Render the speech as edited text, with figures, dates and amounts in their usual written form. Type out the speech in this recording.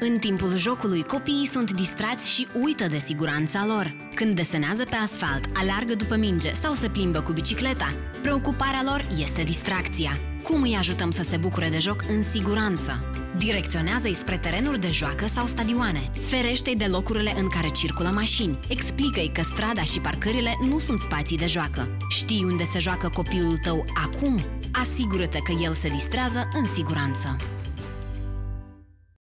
În timpul jocului, copiii sunt distrați și uită de siguranța lor. Când desenează pe asfalt, aleargă după minge sau se plimbă cu bicicleta, preocuparea lor este distracția. Cum îi ajutăm să se bucure de joc în siguranță? Direcționează-i spre terenuri de joacă sau stadioane. Ferește-i de locurile în care circulă mașini. Explică-i că strada și parcările nu sunt spații de joacă. Știi unde se joacă copilul tău acum? Asigură-te că el se distrează în siguranță.